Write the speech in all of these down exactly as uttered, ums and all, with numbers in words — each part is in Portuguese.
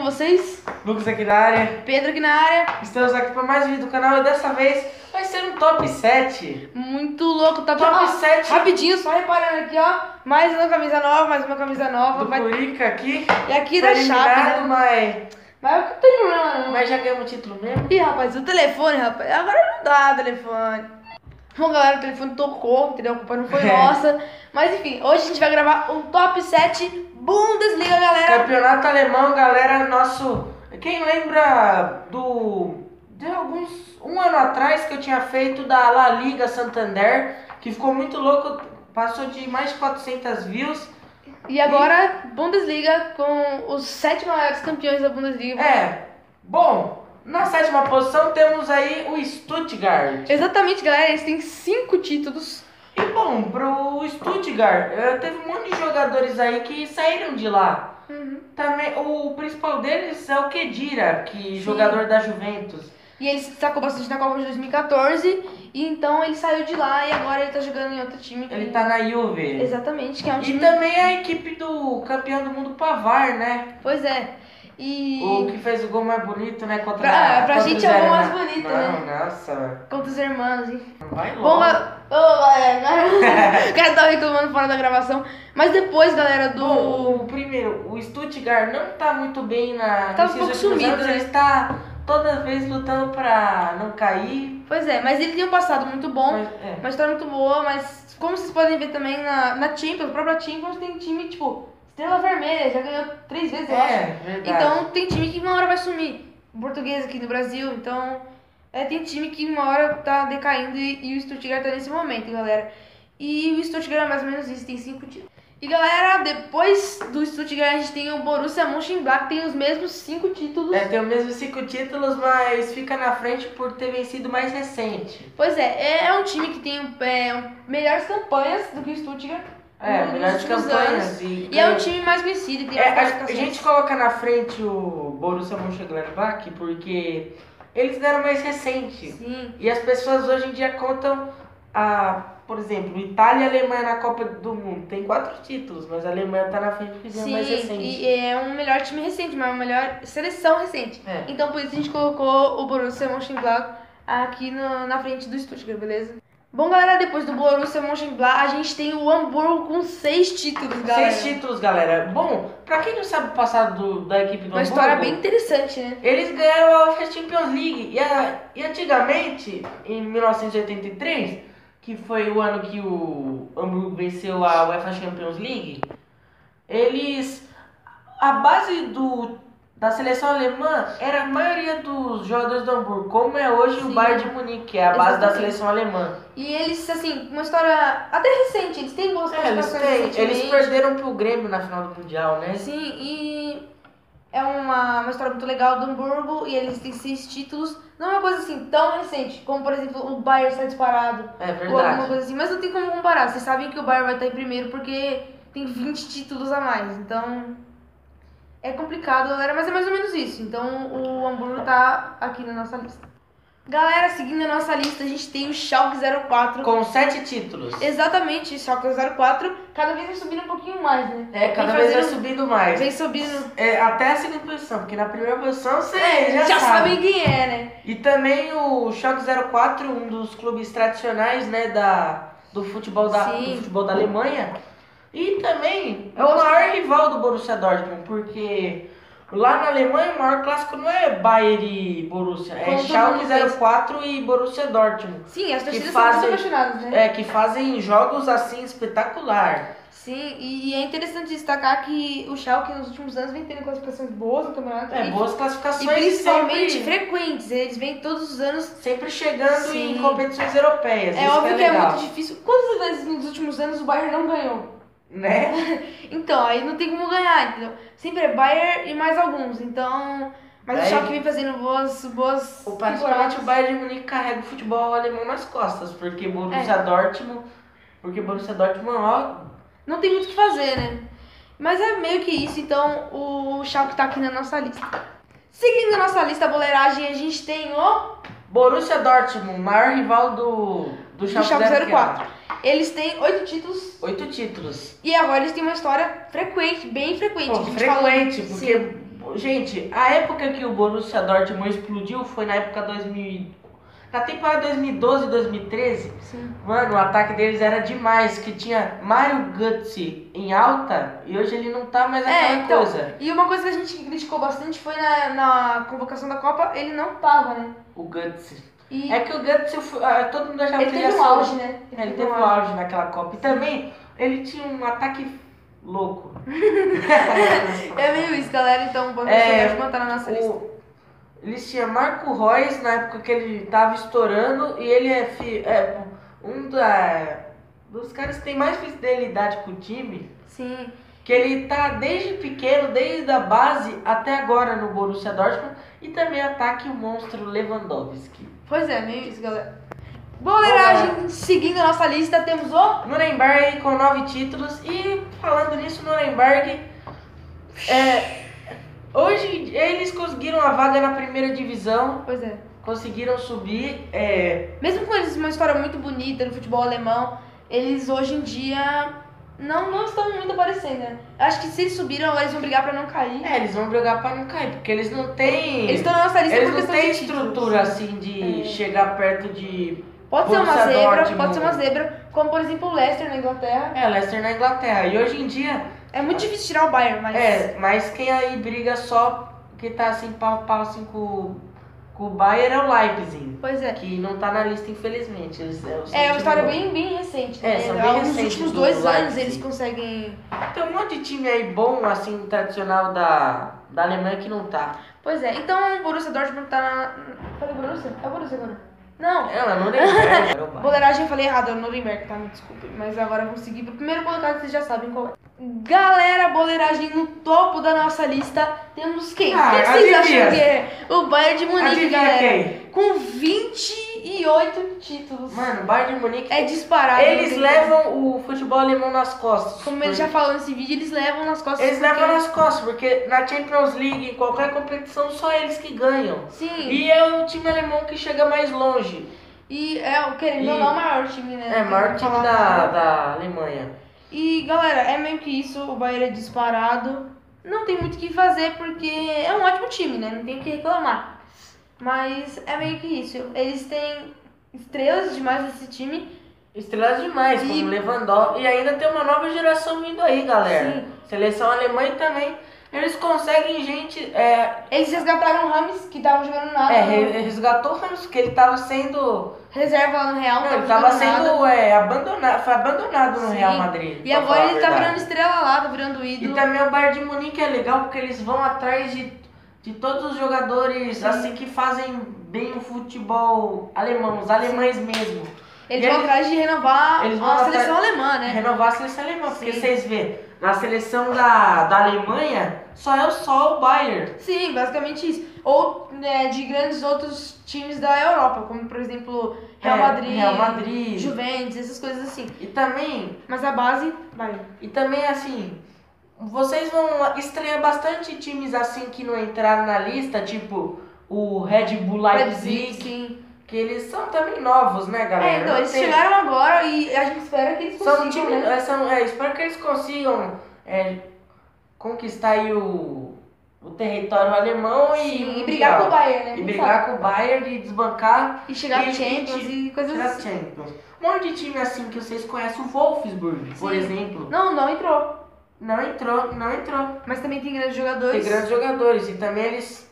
vocês? Lucas aqui na área. Pedro aqui na área. Estamos aqui para mais um vídeo do canal e dessa vez vai ser um top sete. Muito louco, tá Top ó, sete. Rapidinho, só reparando aqui, ó. Mais uma camisa nova, mais uma camisa nova. Do vai... Curica aqui. E aqui Foi da Chape, né? mas... Mas não tem problema não. mas já ganhamos o título mesmo. Ih, rapaz, o telefone, rapaz. Agora não dá o telefone. Bom, galera, o telefone tocou, entendeu? A culpa não foi É. nossa. Mas enfim, hoje a gente vai gravar um top sete Bundesliga, galera. Campeonato alemão, galera, nosso... Quem lembra do... De alguns... Um ano atrás que eu tinha feito da La Liga Santander, que ficou muito louco, passou de mais de quatrocentas views. E agora, Bundesliga com os sete maiores campeões da Bundesliga. É, bom, na sétima posição temos aí o Stuttgart. Exatamente, galera, eles têm cinco títulos. E bom, pro Stuttgart, eh, teve um monte de jogadores aí que saíram de lá. Uhum. Também, o principal deles é o Khedira, que jogador da Juventus. E ele se destacou bastante na Copa de dois mil e quatorze, e então ele saiu de lá e agora ele tá jogando em outro time. Que... Ele tá na Juve. Exatamente, que é um time... E também a equipe do campeão do mundo Pavar, né? Pois é. E... O que fez o gol mais bonito, né? Contra Pra, a, pra contra gente o é o Zé, gol mais né? bonito, Não, né? Nossa, velho. Contra os irmãos, hein? Vai Bom, logo. ga- Ô, galera, o cara tá reclamando fora da gravação. Mas depois, galera, do... Bom, o primeiro, o Stuttgart não tá muito bem na... Tá um nesses pouco últimos sumido, anos, né? Ele está toda vez lutando pra não cair. Pois é, mas ele tem um passado muito bom, Mas, é. uma história muito boa, mas como vocês podem ver também na, na Champions, a própria Champions tem time, tipo, Estrela Vermelha, já ganhou três vezes, eu acho. É, verdade. Então tem time que uma hora vai sumir. O português aqui no Brasil, então é, tem time que uma hora tá decaindo e, e o Stuttgart tá nesse momento, galera. E o Stuttgart é mais ou menos isso, tem cinco títulos. E galera, depois do Stuttgart a gente tem o Borussia Mönchengladbach, que tem os mesmos cinco títulos. É, tem os mesmos cinco títulos, mas fica na frente por ter vencido mais recente. Pois é, é, é um time que tem é, melhores campanhas do que o Stuttgart. É, nos melhores últimos campanhas. anos. E, E é um time mais conhecido, tem É, mais a, a classificações. gente coloca na frente o Borussia Mönchengladbach porque eles ganharam mais recente. Sim. E as pessoas hoje em dia contam a, por exemplo, Itália e Alemanha na Copa do Mundo. Tem quatro títulos, mas a Alemanha tá na frente porque ganhou Sim, mais recente. e é um melhor time recente, uma melhor seleção recente. É. Então por isso a gente colocou o Borussia Mönchengladbach aqui no, na frente do Stuttgart, beleza? Bom, galera, depois do Borussia Mönchengladbach, a gente tem o Hamburgo com seis títulos, galera. Seis títulos, galera. Bom, pra quem não sabe o passado do- da equipe do Uma Hamburgo, história bem interessante, né? eles ganharam a UEFA Champions League. E, a, e antigamente, em mil novecentos e oitenta e três, que foi o ano que o Hamburgo venceu a UEFA Champions League, eles... A base do, da seleção alemã era a maioria dos jogadores do Hamburgo, como é hoje Sim. o Bayern de Munique, que é a base da Exatamente. seleção alemã. E eles, assim, uma história até recente, eles têm boas É, eles, classificações têm, recentemente. eles perderam pro Grêmio na final do Mundial, né? Sim, e é uma, uma história muito legal do Hamburgo e eles têm seis títulos. Não é uma coisa assim tão recente, como por exemplo o Bayern está disparado É ou alguma verdade. coisa assim, mas não tem como comparar. Vocês sabem que o Bayern vai estar em primeiro porque tem vinte títulos a mais, então é complicado, galera, mas é mais ou menos isso. Então o Hamburgo tá aqui na nossa lista. Galera, seguindo a nossa lista, a gente tem o Schalke zero quatro. Com sete títulos. Exatamente, Schalke zero quatro, cada vez vai subindo um pouquinho mais, né? É, cada Vem vez vai fazendo- subindo mais. Vem subindo. É, até a segunda posição, porque na primeira posição você É, já, já, sabe. sabem quem é, né? E também o Schalke zero quatro, um dos clubes tradicionais, né, da, do, futebol da, Sim. do futebol da Alemanha. E também é o Gosto. maior rival do Borussia Dortmund, porque lá na Alemanha o maior clássico não é Bayern e Borussia, é Como todo Schalke mundo zero pensa. quatro e Borussia Dortmund. Sim, as torcidas fazem- são muito apaixonadas, né? É, que fazem jogos assim espetacular. Sim, e, e é interessante destacar que o Schalke nos últimos anos vem tendo classificações boas no campeonato. É, e, boas e classificações principalmente sempre, frequentes. Eles vêm todos os anos. sempre chegando Sim. em competições europeias. É isso óbvio que é legal, muito difícil. Quantas vezes nos últimos anos o Bayern não ganhou? né? Então, aí não tem como ganhar, entendeu? Sempre é Bayern e mais alguns, então... Mas Daí- o Schalke vem fazendo boas... boas Ou praticamente o Bayern de Munique carrega o futebol alemão nas costas, porque Borussia Dortmund, porque Borussia Dortmund, ó, Não tem muito o que fazer, né? Mas é meio que isso, então o Schalke tá aqui na nossa lista. Seguindo a nossa lista, a boleiragem, a gente tem o Borussia Dortmund, maior rival do do do Schalke Schalke zero zero quatro. Eles têm oito títulos Oito títulos. e agora eles têm uma história frequente, bem frequente. Pô, a gente frequente, falou. porque Sim. gente, a época que o Borussia Dortmund explodiu foi na época dois mil, na temporada dois mil e doze, dois mil e treze. Sim. Mano, o ataque deles era demais, que tinha Mario Götze em alta e hoje ele não tá mais aquela É, então, coisa. e uma coisa que a gente criticou bastante foi na, na convocação da Copa, ele não tava, né? O Götze. E É que o Götze, ah, todo mundo achava ele que teve ia um ser- auge, né? É, Ele teve um auge naquela Copa. E também, ele tinha um ataque louco. É meio isso, galera, então vamos É, é, tá na nossa lista. O, eles tinham Marco Reus na época que ele tava estourando e ele é, fi- é um da, dos caras que tem mais fidelidade com o time. Sim. Que ele tá desde pequeno, desde a base até agora no Borussia Dortmund. E também ataque o monstro Lewandowski. Pois é, meio isso, galera. Boleiragem, seguindo a nossa lista, temos o... Nuremberg com nove títulos. E falando nisso, Nuremberg, é, hoje eles conseguiram a vaga na primeira divisão, Pois é. conseguiram subir. É, Mesmo com eles uma história muito bonita no futebol alemão, eles hoje em dia não, não estão muito aparecendo, né? Acho que se eles subiram, eles vão brigar pra não cair. é, eles vão brigar pra não cair, porque eles não têm. Eles estão na nossa lista eles por não questão têm de títulos. estrutura assim de É. chegar perto de. Pode ser uma Borussia zebra, Dortmund. pode ser uma zebra, como por exemplo o Leicester na Inglaterra. É, Leicester na Inglaterra. E hoje em dia. É muito difícil tirar o Bayern, mas... É, mas quem aí briga só que tá assim pau a pau assim com, com o Bayern é o Leipzig. Pois é. Que não tá na lista, infelizmente. Eles, é, o seu É uma time história bom. bem, bem recente, É, né? são bem Nos recentes últimos do dois anos Leipzig. eles conseguem... Tem um monte de time aí bom, assim, tradicional da, da Alemanha que não tá. Pois é, então o Borussia Dortmund tá na... Falei Borussia? É o Borussia agora? Não. Ela não lembra, era o Bayern. Boleiragem eu falei errado, é o Nuremberg, tá? Me desculpe. Mas agora vamos seguir pro primeiro colocado, vocês já sabem qual é. Galera, boleiragem no topo da nossa lista, temos quem? Ah, quem vocês adivinha. acham que é? O Bayern de Munique, Adivinha galera. quem? Com vinte e oito títulos. Mano, o Bayern de Munique, É disparado. eles não tem como. levam o futebol alemão nas costas. Como ele já falou nesse vídeo, eles levam nas costas. Eles porque- levam nas costas, porque na Champions League, em qualquer competição, só eles que ganham. Sim. E é o time alemão que chega mais longe. E é, o querendo ou E- não, o maior time, né? É, Não maior tem time como da, falar. da Alemanha. E galera, é meio que isso, o Bayern é disparado. Não tem muito o que fazer porque é um ótimo time, né? Não tem o que reclamar. Mas é meio que isso. Eles têm estrelas demais nesse time. Estrelas demais, E- como Lewandowski. E ainda tem uma nova geração vindo aí, galera. Sim. Seleção alemã e também eles conseguem gente. É, Eles resgataram o Rames, que tava jogando nada. é, no- re- resgatou o Ramos, que ele tava sendo. Reserva lá no Real, Não, ele tava tava jogando sendo nada. é, abandonado. Foi abandonado no Sim. Real Madrid. E pra agora falar a ele tá verdade. virando estrela lá, tá virando E ídolo. também o Bayern de Munique é legal porque eles vão atrás de, de todos os jogadores Sim. assim que fazem bem o futebol alemão, os alemães mesmo. Eles E vão eles- atrás de renovar eles vão a atrás- seleção alemã, né? Renovar a seleção alemã, porque Sim. vocês vê, na seleção da, da Alemanha só é o só o Bayern. Sim, basicamente isso. Ou né, de grandes outros times da Europa, como por exemplo Real É, Madrid, Real Madrid. Juventus, essas coisas assim. E também, Mas a base, vai. e também assim, vocês vão estranhar bastante times assim que não entraram na lista, tipo o Red Bull Leipzig, Sim. que eles são também novos, né, galera? É, então, Não eles tem- chegaram agora e a gente espera que eles São consigam, time, né? é, são, é, espero que eles consigam é, conquistar aí o, o território alemão e, Sim, e brigar com o mundial. Bayern, né? E Quem brigar sabe? com o Bayern e desbancar E chegar e- a Champions e- e coisas tirar assim. Champions. Um monte de time assim que vocês conhecem, o Wolfsburg, por Sim. exemplo, Não, não entrou. não entrou, não entrou. Mas também tem grandes Tem jogadores. grandes jogadores e também eles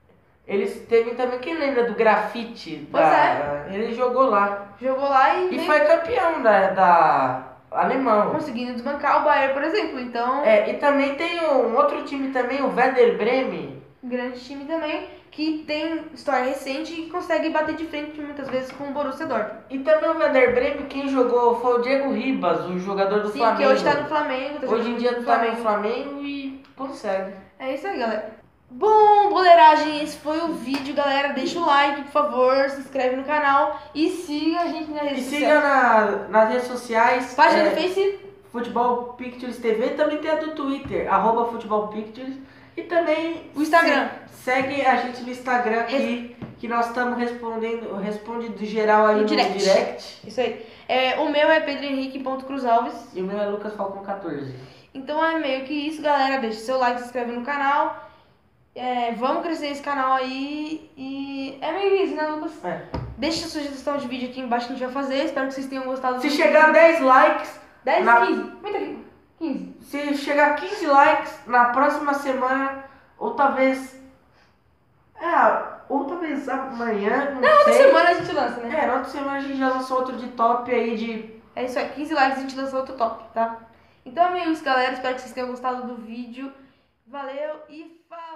eles teve também, quem lembra do Grafite? Pois Da- Ele jogou lá Jogou lá e, e veio foi campeão da, da alemão. conseguindo desbancar o Bayern, por exemplo. Então, É, e também tem um outro time também, o Werder Bremen. um grande time também, que tem história recente e consegue bater de frente muitas vezes com o Borussia Dortmund. E também o Werder Bremen, quem jogou foi o Diego Ribas, o jogador do Sim, Flamengo. que hoje tá no Flamengo. Tá Hoje em jogando dia no tá no Flamengo e consegue. É isso aí, galera. Bom, boleiragem, esse foi o vídeo, galera. Deixa o like, por favor, se inscreve no canal e siga a gente nas E redes siga sociais. na, nas redes sociais. Página é, do Face. Futebol Pictures T V, também tem a do Twitter, arroba Futebol Pictures. E também O Instagram. se- segue a gente no Instagram aqui, que nós estamos respondendo, responde do geral aí No no direct. direct. Isso aí. É, o meu é pedro henrique ponto cruz alves. E o meu é Lucas Falcão quatorze. Então é meio que isso, galera. Deixa seu like, se inscreve no canal. É, vamos crescer esse canal aí e é meio isso, né, Lucas? É. Deixa a sugestão de vídeo aqui embaixo que a gente vai fazer. Espero que vocês tenham gostado. Se chegar a dez likes... dez, na... quinze. Comenta aqui. quinze. Se chegar a quinze likes na próxima semana, ou talvez... É, ou talvez amanhã, não, Não, outra sei. semana a gente lança, né? É, na outra semana a gente já lançou outro de top aí de... É isso aí, quinze likes a gente lançou outro top, tá? Então é isso, galera. Espero que vocês tenham gostado do vídeo. Valeu e falou!